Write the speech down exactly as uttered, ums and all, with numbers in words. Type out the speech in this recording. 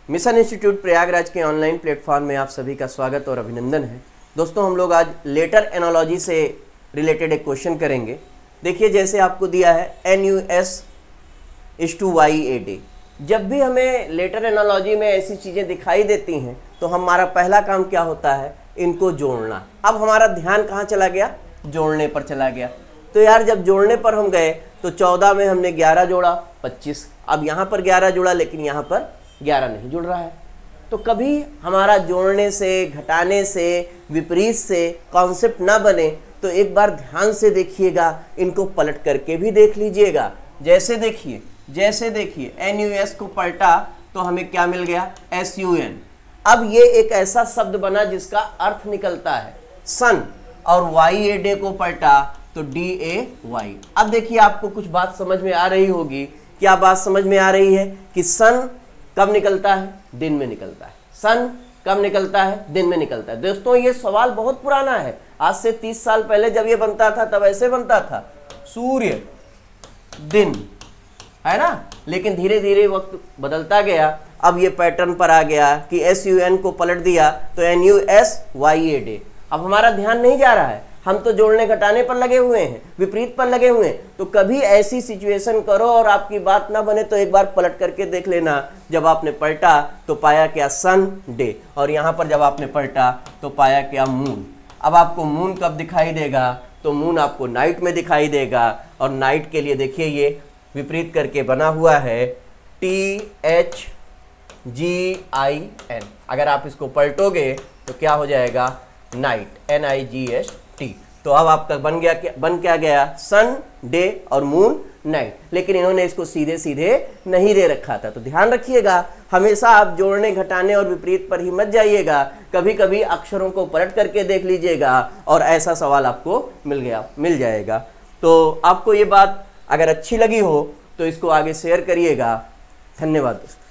Mission institute Prayagraj के online platform में आप सभी का स्वागत और अभिनंदन है। दोस्तों, हम लोग आज लेटर एनालॉजी से रिलेटेड एक क्वेश्चन करेंगे। देखिए, जैसे आपको दिया है N U S is to Y A D. जब भी हमें लेटर एनालॉजी में ऐसी चीज़ें दिखाई देती हैं तो हमारा पहला काम क्या होता है, इनको जोड़ना। अब हमारा ध्यान कहाँ चला गया, जोड़ने पर चला गया। तो यार, जब जोड़ने पर हम गए तो चौदह में हमने ग्यारह जोड़ा, पच्चीस। अब यहाँ पर ग्यारह जोड़ा लेकिन यहाँ पर ग्यारह नहीं जुड़ रहा है। तो कभी हमारा जोड़ने से, घटाने से, विपरीत से कॉन्सेप्ट ना बने तो एक बार ध्यान से देखिएगा, इनको पलट करके भी देख लीजिएगा। जैसे देखिए जैसे देखिए एन यू एस को पलटा तो हमें क्या मिल गया, एस यू एन। अब ये एक ऐसा शब्द बना जिसका अर्थ निकलता है सन, और वाई ए डे को पलटा तो डी ए वाई। अब देखिए, आपको कुछ बात समझ में आ रही होगी। क्या बात समझ में आ रही है कि सन कब निकलता है, दिन में निकलता है। सन कब निकलता है, दिन में निकलता है। दोस्तों, ये सवाल बहुत पुराना है। आज से तीस साल पहले जब ये बनता था तब ऐसे बनता था, सूर्य दिन, है ना। लेकिन धीरे धीरे वक्त बदलता गया। अब ये पैटर्न पर आ गया कि एस यू एन को पलट दिया तो N U S Y A D. अब हमारा ध्यान नहीं जा रहा है, हम तो जोड़ने घटाने पर लगे हुए हैं, विपरीत पर लगे हुए हैं। तो कभी ऐसी सिचुएशन करो और आपकी बात ना बने तो एक बार पलट करके देख लेना। जब आपने पलटा तो पाया क्या, सन डे, और यहाँ पर जब आपने पलटा तो पाया क्या, मून। अब आपको मून कब दिखाई देगा, तो मून आपको नाइट में दिखाई देगा। और नाइट के लिए देखिए, ये विपरीत करके बना हुआ है T H G I N. अगर आप इसको पलटोगे तो क्या हो जाएगा, night, N I G S T. तो अब आपका बन गया क्या, बन क्या गया, सन डे और मून नाइट। लेकिन इन्होंने इसको सीधे सीधे नहीं दे रखा था। तो ध्यान रखिएगा, हमेशा आप जोड़ने, घटाने और विपरीत पर ही मत जाइएगा। कभी कभी अक्षरों को पलट करके देख लीजिएगा और ऐसा सवाल आपको मिल गया मिल जाएगा। तो आपको ये बात अगर अच्छी लगी हो तो इसको आगे शेयर करिएगा। धन्यवाद दोस्तों।